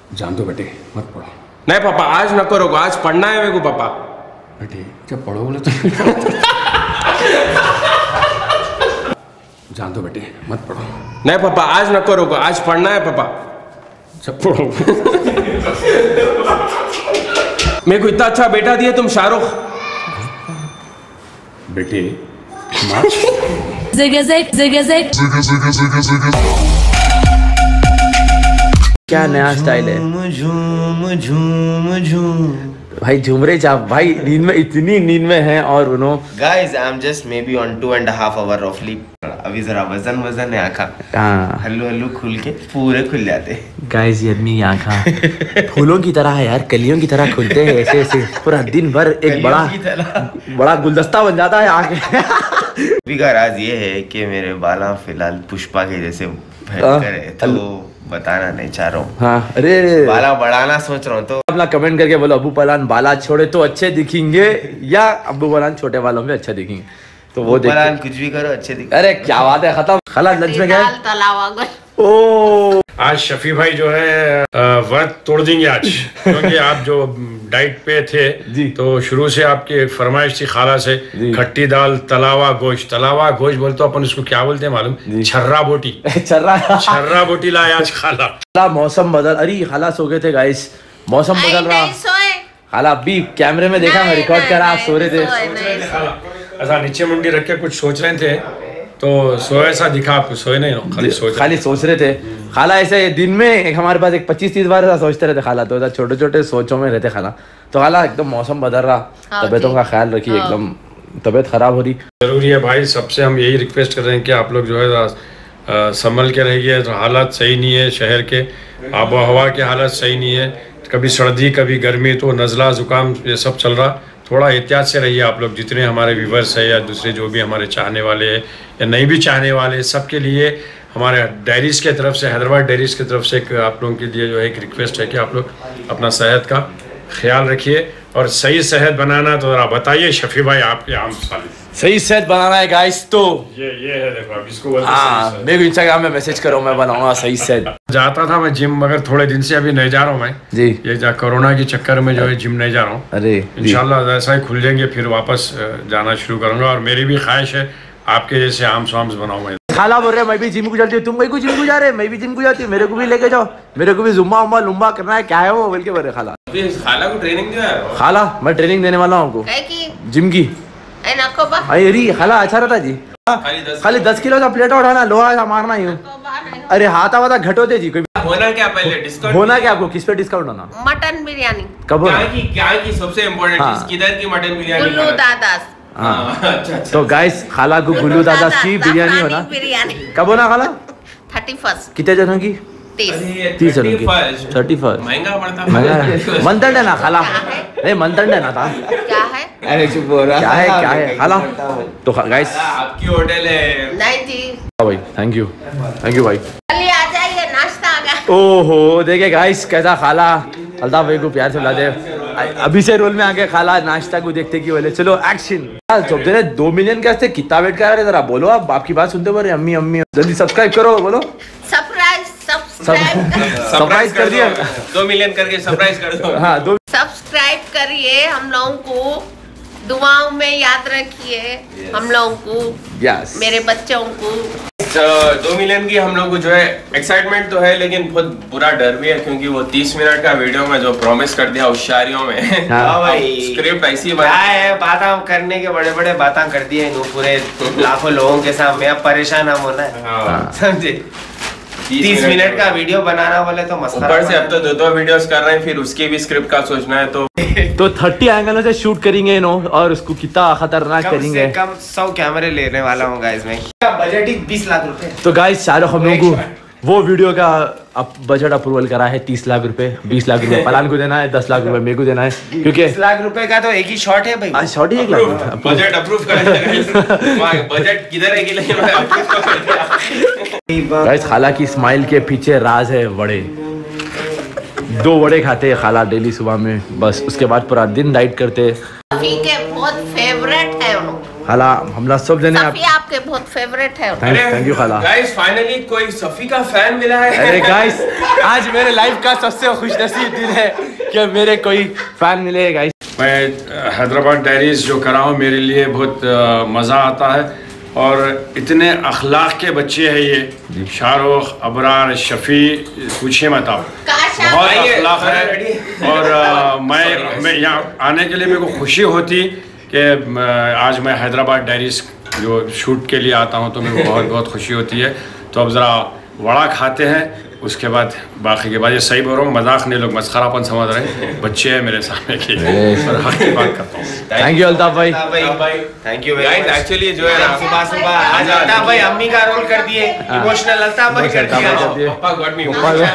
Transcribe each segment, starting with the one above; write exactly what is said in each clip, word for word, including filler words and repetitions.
जान दो बेटे, मत पढ़ो। नहीं पापा, आज न करो, आज पढ़ना है मेरे को पापा। बेटे जब पढ़ोगे तो जान दो बेटे, मत पढ़ो। नहीं पापा, आज न करो, आज पढ़ना है पापा। जब पढ़ोगे मेरे को इतना अच्छा बेटा दिया तुम शाहरुख। बेटे Zigga zig, zigga zig. क्या नया स्टाइल है झूम झूम झूम भाई, झूम रहे जा भाई, नींद में, इतनी नींद में हैं और उनो guys I am just maybe on two and half hour of sleep. अभी जरा वजन वजन है आँखा, हाँ हल्लू हल्लू खुल के पूरे खुल जाते। गाइस ये आदमी आँखा फूलों की तरह है यार, कलियों की तरह खुलते हैं ऐसे ऐसे, पूरा दिन भर एक बड़ा बड़ा गुलदस्ता बन जाता है आगे। अभी का राज ये है कि मेरे बाला फिलहाल पुष्पा के जैसे भयंकर है, तो बताना नहीं चाह रहा हूँ। हाँ अरे बाला बढ़ाना सोच रहा हूँ, तो अपना कमेंट करके बोलो अबू पलान बाला छोड़े तो अच्छे दिखेंगे या अबू पलान छोटे वालों में अच्छे दिखेंगे, तो वो पलान कुछ भी करो अच्छे दिखे। अरे क्या बात है, खत्म। खाला लंच में गए ओ आज शफी भाई जो है व्रत तोड़ देंगे आज, क्योंकि आप जो डाइट पे थे तो शुरू से आपकी एक फरमाइश थी खाला से, खट्टी दाल तलावा गोश्त। तलावा गोश्त बोलते अपन उसको क्या बोलते हैं मालूम? छर्रा बोटी। छर्रा छर्रा बोटी लाया आज खाला। मौसम बदल, अरे खाला सो गए थे गाइस, मौसम बदल रहा। खाला अभी कैमरे में देखा, मैं रिकॉर्ड करा, आप सो रहे थे। ऐसा नीचे मुंडी रख के कुछ सोच रहे थे, तो सोए सा दिखा आपको? सोए नहीं, खाली सोच खाली सोच रहे थे। खाला ऐसे दिन में एक हमारे पास एक पच्चीस तीस बार ऐसा सोचते रहते खाला, तो ऐसा छोटे छोटे सोचों में रहते खाला। तो खाला एकदम मौसम बदल रहा, तबीयतों का ख्याल रखिए, एकदम तबीयत खराब हो रही। जरूरी है भाई, सबसे हम यही रिक्वेस्ट कर रहे हैं कि आप लोग जो है संभल के रहिए। हालात सही नहीं है, शहर के आबो हवा के हालत सही नहीं है, कभी सर्दी कभी गर्मी, तो नज़ला ज़ुकाम ये सब चल रहा। थोड़ा एहतियात से रहिए आप लोग, जितने हमारे व्यूवर्स है या दूसरे जो भी हमारे चाहने वाले हैं या नहीं भी चाहने वाले, सबके लिए हमारे डायरीज़ के तरफ से, हैदराबाद डायरीज़ की तरफ से एक आप लोगों के लिए जो है एक रिक्वेस्ट है कि आप लोग अपना सेहत का ख्याल रखिए। और सही सेहत बनाना तो ज़रा बताइए शफी भाई, आपके आम साले सही सेहत बनाना है गाइस, तो ये ये है, देखो आप इसको बोलते हाँ, मेरे को इंस्टाग्राम में मैसेज करो, मैं बनाऊंगा सही सेहत। जाता था मैं जिम, मगर थोड़े दिन से अभी नहीं जा रहा हूँ मैं जी, ये जा कोरोना के चक्कर में जो है जिम नहीं जा रहा हूँ। अरे इंशाल्लाह ऐसा ही खुल जाएंगे फिर वापस जाना शुरू करूंगा, और मेरी भी ख्वाहिश है आपके जैसे आर्म्स वार्म्स बनाऊंगा। खाला बोल रहे मैं भी जिम को जाती हूँ, तुम कहीं को जिम को जा रहे, मैं भी जिम को जाती हूँ, मेरे को भी लेके जाओ, मेरे को भी जुम्मा उम्मा लुम्बा करना है, क्या है वो बोल के बोल रहे खाला। खाला को ट्रेनिंग दिया है? खाला मैं ट्रेनिंग देने वाला हूँ आपको जिम की। अरे खाला अच्छा रहता जी, खाली दस किलो का प्लेट उठाना, लोहा सा मारना यूं। अरे हाथ आवाज घट होते जी, कोई होना क्या पहले डिस्काउंट होना क्या आपको, किस पे डिस्काउंट होना? मटन बिरयानी कब क्या की क्या की सबसे इम्पोर्टेंट हाँ। चीज किधर की मटन बिरयानी? गुल्लू दादास। हाँ अच्छा अच्छा। तो गाइस खाला को गुल्लू दादा की बिरयानी होना, बिरयानी कब होना खाला? थर्टी फर्स्ट कितने जनों की? तीस तीस जनों की। थर्टी फर्स्ट महंगा पड़ता महंगा मंथन है ना खाला, नहीं मंथन है ना था, क्या है? अरे चुप हो रहा, क्या है क्या है खाला? तो गाइस आपकी होटल है? नहीं जी भाई, थैंक यू थैंक यू भाई। चलिए आ जाइए, नाश्ता आ गया। ओहो देखे गाइस कैसा खाला अल्ताफ भाई को प्यार से बुला दे, अभी से रोल में आके खाला नाश्ता को देखते कि बोले चलो एक्शन। जब तेरे दो मिलियन का कितना वेट कर रहे, जरा बोलो आप, आपकी बात सुनते बोले अम्मी अम्मी जल्दी सब्सक्राइब करो, बोलो सरप्राइज सब्सक्राइब सरप्राइज कर दिया, दो मिलियन करके सरप्राइज कर दो। हाँ दो सब्सक्राइब करिए, हम लोगों को दुआओं में याद रखिए, हम लोगों को, यस मेरे बच्चों को। तो दो मिलियन की हम लोग को जो है एक्साइटमेंट तो है, लेकिन बहुत बुरा डर भी है, क्योंकि वो तीस मिनट का वीडियो में जो प्रॉमिस कर दिया होशियारियों में, हाँ भाई स्क्रिप्ट ऐसी क्या है, बातें करने के बड़े बड़े बातें कर दिए पूरे लाखों लोगों के सामने, अब परेशान हम होना है, समझे? तीस मिनट का वीडियो बनाना बोले तो मसला, ऊपर से अब तो दो दो वीडियोस कर रहे हैं, फिर उसकी भी स्क्रिप्ट का सोचना है, तो तो थर्टी एंगलों से शूट करेंगे नो, और उसको कितना खतरनाक कम करेंगे। से कम सौ कैमरे लेने वाला हूँ गाइस मैं, बजट ही बीस लाख रुपए। तो गाइस शाहरुख हम लोगों को वो वीडियो का अब बजट अप्रूवल करा है तीस लाख रुपए, बीस लाख रुपए पलान को देना है, दस लाख रुपए मेरे को देना है, क्योंकि बीस लाख रुपए का तो एक ही शॉट है भाई। आज शॉट ही एक लाख बजट अप्रूव कर दिया। बजट किधर है कि नहीं, मैं अप्रूव कर दिया। गाइस खाला की स्माइल के पीछे राज है वड़े, दो वड़े खाते हैं खाला डेली सुबह में, बस उसके बाद पूरा दिन डाइट करते हैं। के बहुत फेवरेट है वो। खाला हम लोग सब जने आप सफी आपके बहुत फेवरेट है। थैंक यू खाला। गाइस फाइनली कोई सफी का फैन मिला है। अरे गाइस आज मेरे लाइफ का सबसे खुशनसीब दिन है कि मेरे कोई फैन मिले गाइस। मैं हैदराबाद डायरीज जो कर रहा हूँ मेरे लिए बहुत मज़ा आता है और इतने अखलाक के बच्चे हैं ये, शाहरुख, अबरार, शफी, पूछिए मत आप, बहुत अखलाक है। और आ, मैं मैं यहाँ आने के लिए मेरे को खुशी होती कि आज मैं हैदराबाद डायरीज जो शूट के लिए आता हूँ तो मेरे को बहुत बहुत खुशी होती है। तो अब ज़रा वड़ा खाते हैं, उसके बाद बाकी के बाद ये सही बोल रहा हूँ, मजाक नहीं, लोग मस्खरापन समझ रहे हैं, बच्चे हैं मेरे सामने की और हक की बात करता हूँ। थैंक यू अल्ताफ भाई। थैंक यू गाइस एक्चुअली जो है ना सुबह सुबह आज अल्ताफ भाई अम्मी का रोल कर दिए, इमोशनल अल्ताफ भाई कर दिया। पापा गॉट मी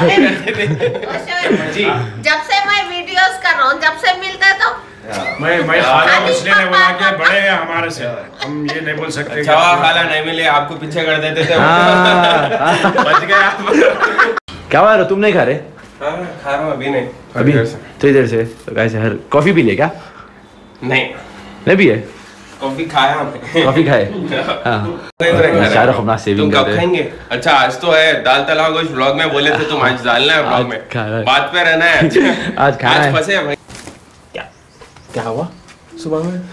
जी जब से मैं वीडियोस कर रहा हूँ, जब से मिलते हैं तो मैं मैं खाला इसलिए नहीं बोला कि बड़े हैं हमारे से, हम ये नहीं बोल सकते। अच्छा खाला नहीं मिले आपको पीछे कर देते थे, बच गए आप। क्या हुआ तुम नहीं खा रहे? हाँ खा रहा हूँ अभी नहीं, अभी थोड़ी देर से। तो गाइस यार कॉफी भी ले क्या? नहीं नहीं भी है, कॉफी खाया हमने, कॉफी खाए। हाँ शाहरुख अपना सेविंग तुम कर कब रहे हैं। खाएंगे? अच्छा आज तो है दाल तला कुछ व्लॉग में बोले थे तुम, आज डालना है व्लॉग में, खा रहा है। बात पे रहना है। आज खाना आज है। फंसे हैं भाई। क्या हुआ सुबह में?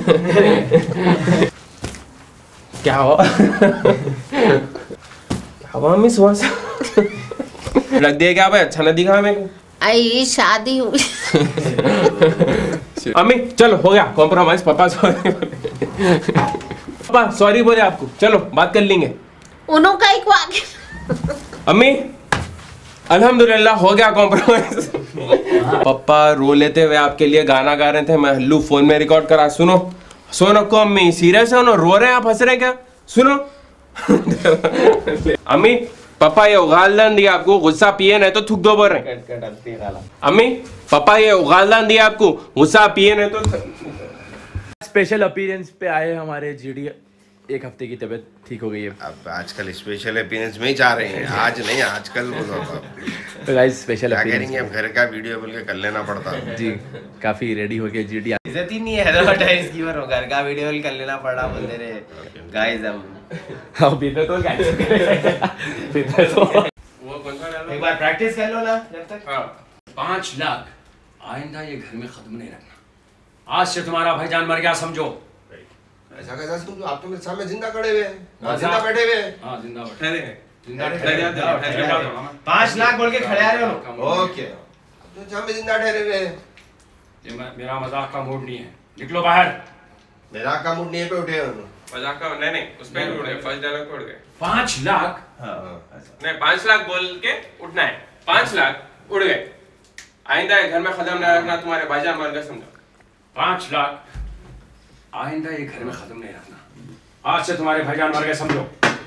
क्या हुआ? हवा में सुबह से रख दिया क्या भाई? अच्छा न दिखा मेरे को। आई शादी हुई। अम्मी चलो हो गया कॉम्प्रोमाइज। पापा सॉरी पापा सॉरी बोले आपको, चलो बात कर लेंगे। उन्होंने कहीं को आगे अम्मी अल्हम्दुलिल्लाह हो गया कॉम्प्रोमाइज। पापा रो लेते हुए आपके लिए गाना गा रहे थे, मैं हल्लू फोन में रिकॉर्ड करा। सुनो सुनो को अम्मी, सीरियस है? रो रहे हैं आप, हंस रहे हैं क्या? सुनो अम्मी पापा ये उगालदान दिया आपको, गुस्सा पिए नहीं तो थूक दो बोल रहे हैं। अम्मी पापा ये उगालदान दिया आपको, गुस्सा पिए नहीं तो। स्पेशल अपीयरेंस पे आए हमारे जीडी, एक हफ्ते की तबीयत ठीक हो गई है। अब आजकल स्पेशल अपीयरेंस में ही जा रहे हैं, आज नहीं आजकल बोलो आप। तो गाइस स्पेशल क्या अपीयरेंस करेंगे, अब घर का वीडियो बोल के कर लेना पड़ता है जी, काफी रेडी हो गए जीडी। इज्जत ही नहीं है हैदराबाद टाइम्स की, वो घर का वीडियो कर लेना पड़ा बोलते रहे गाइस। हम अब बिना तो क्या बिना तो वो कौन सा डाला? एक बार प्रैक्टिस कर लो ना जब तक। हाँ पाँच लाख आइंदा ये घर में खत्म नहीं रखना, आज से तुम्हारा भाईजान मर गया समझो। ऐसा कैसा समझो, आप तो मेरे सामने जिंदा खड़े हुए हैं, जिंदा बैठे हुए हैं। हाँ जिंदा बैठे, ठहरे जिंदा ठहरे ठहरे जाते जाओ, हैं, ठहरे ठहरे जाओ। जाते हैं। पाँच लाख बोल के खड़े आ रहे हो। ओके ओके तो सामने जिंदा ठहरे हुए हैं। ये मैं- मेरा मजाक का मूड नहीं है, निकलो बाहर। मेरा का मूड नहीं है पे उठे हैं। मजाक का नहीं नहीं, उस पे उड़ गए, फर्स्ट डायलॉग पे उड़ गए। पाँच लाख नहीं पाँच लाख बोल के उठना है, पाँच लाख उड़ गए। आइंदा ये घर में खत्म नहीं रखना, तुम्हारे भाईजान मर गए समझो। पाँच लाख आइंदा ये घर में खत्म नहीं रखना, आज से तुम्हारे भाईजान मर गए समझो।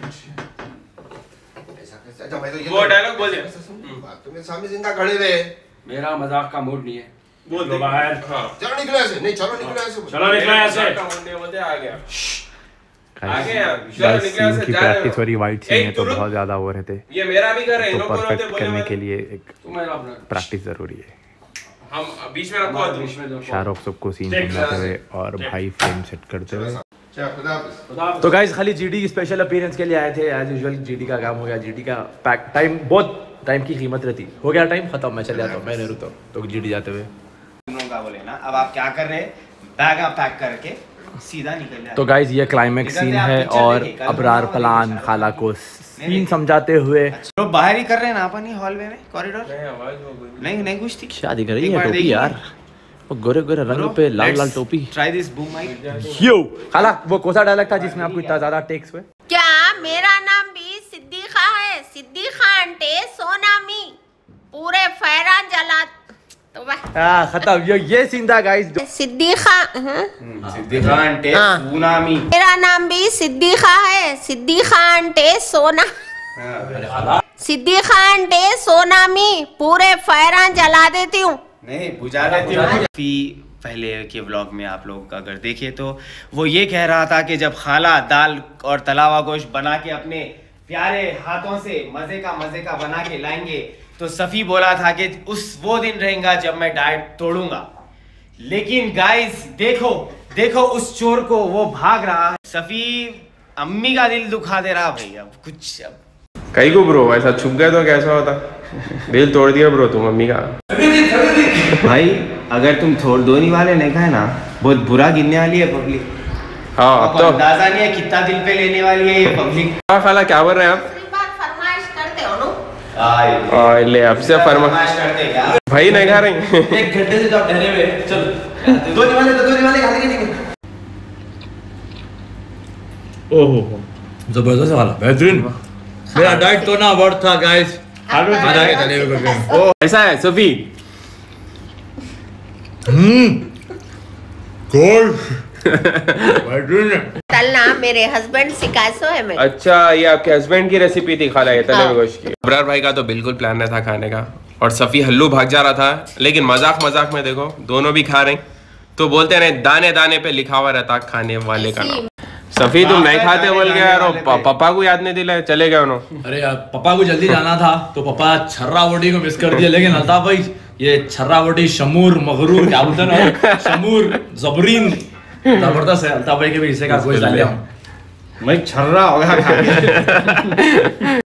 ऐसा कैसा, अच्छा मैं तो ये वो डायलॉग बोल दिया। बात तो मेरे सामने जिंदा खड़े हुए हैं। मेरा मजाक का मूड नहीं है, बोल निकलो बाहर। हाँ चलो निकलो ऐसे, नहीं चलो निकलो ऐसे। चलो निकलो यहाँ से। बोलते आ गया आ गाइस गया, चलो निकलो यहाँ से, की जा रहे हो। प्रैक्टिस थोड़ी वाइट सी ए, है तो तू रुक। बहुत ज्यादा वो रहते, ये मेरा भी घर है, इन तो लोगों को परफेक्ट बोले करने मत। के लिए एक तुम मेरा अपना प्रैक्टिस जरूरी है। हम बीच में रखो तुम। बीच में दो। शाहरुख सबको सीन देख समझाते हुए और भाई फ्रेम सेट करते हुए। चलो खुदा हाफिज़। तो गाइस खाली जीडी की स्पेशल अपीयरेंस के लिए आए थे, एज यूजुअल जीडी का काम हो गया। जीडी का पैक टाइम, बहुत टाइम की कीमत रहती, हो गया टाइम खत्म, मैं चल जाता हूँ, मैं नहीं रुकता हूँ। तो जीडी जाते हुए तुम लोगों का बोले ना, अब आप क्या कर रहे हैं, बैग आप पैक करके सीधा निकल जाए। तो गाइस ये क्लाइमेक्स सीन है और अबरार पलान खाला को सीन समझाते हुए लोग बाहर ही कर रहे हैं ना अपन ही हॉलवे में, कॉरिडोर। नहीं आवाज हो गई। नहीं नहीं कुछ थी। शादी कर रही एक है बार टोपी देखिए। यार, वो गोरे गोरे रंग पे लाल लाल टोपी। Try this boom mic. Yo खाला वो कौन सा डायलॉग था जिसमें आपको इतना ज्यादा टेक्स हुए? क्या मेरा नाम भी सिद्दीका है, सिद्दीका आंटे सोनामी, पूरे फैरान जला तो हाँ खत्म, ये ये सीन था गाइस। सिद्दीका। हाँ? सिद्दीका आंटे हाँ। सुनामी। मेरा नाम भी सिद्दीका है, सिद्दीका आंटे सोना, सिद्दीका आंटे सोनामी, पूरे फैरान जला देती हूँ। नहीं बुझा लेती हूँ। पहले के व्लॉग में आप लोग अगर देखे तो वो ये कह रहा था कि जब खाला दाल और तला हुआ गोश्त बना के अपने प्यारे हाथों से मजे का मजे का बना के लाएंगे, तो सफ़ी बोला था कि उस वो दिन रहेगा जब मैं डाइट तोड़ूंगा। लेकिन गाइस देखो देखो उस चोर को, वो भाग रहा है। सफी अम्मी का दिल दुखा दे रहा भाई। अब कुछ अब कहीं को ब्रो ऐसा छुप गया तो कैसा होता? दिल तोड़ दिया ब्रो तुम मम्मी का। भाई अगर तुम थोड़ धोनी वाले नहीं खाए ना, बहुत बुरा गिनने वाली है पब्लिक। हाँ तो अंदाजा नहीं है कितना दिल पे लेने वाली है ये पब्लिक। हाँ खाला क्या बोल रहे हैं आप? दूसरी बार फरमाइश करते हो नो। आ, ले अब से फरमाइश करते क्या भाई नहीं खा रहे। एक घंटे से तो आप ठहरे हुए, चल धोनी वाले तो धोनी वाले खा लेंगे नहीं। ओहो जबरदस्त वाला, बेहतरीन। मेरा डाइट तो ना वर्थ था गाइस। आधा के तले हुए करके। ओ ऐसा है सफी। हम्म कोल्ड बेहतरीन। तलना मेरे हस्बैंड सिखाए सो है मैं। अच्छा ये आपके हस्बैंड की रेसिपी थी खाला, ये तले हुए गोश्त की। अबरार भाई का तो बिल्कुल प्लान नहीं था खाने का, और सफी हल्लू भाग जा रहा था, लेकिन मजाक मजाक में देखो दोनों भी खा रहे हैं। तो बोलते हैं दाने दाने पे लिखा हुआ रहता खाने वाले का नाम। सफी तुम नहीं खाते बोल गया यार, पापा को याद नहीं दिलाए, चले गए उन्होंने। अरे यार पापा को जल्दी जाना था तो पापा छर्रा वोटी को मिस कर दिया, लेकिन अल्ताफ भाई ये छर्रा वोटी शमूर मगरूर क्या बोलते हैं ना, शमूर जबरीन जबरदस्त है। अल्ताफ भाई के भी हिस्से का गोश्त डाल लिया हूं। मैं छर्रा हो गया।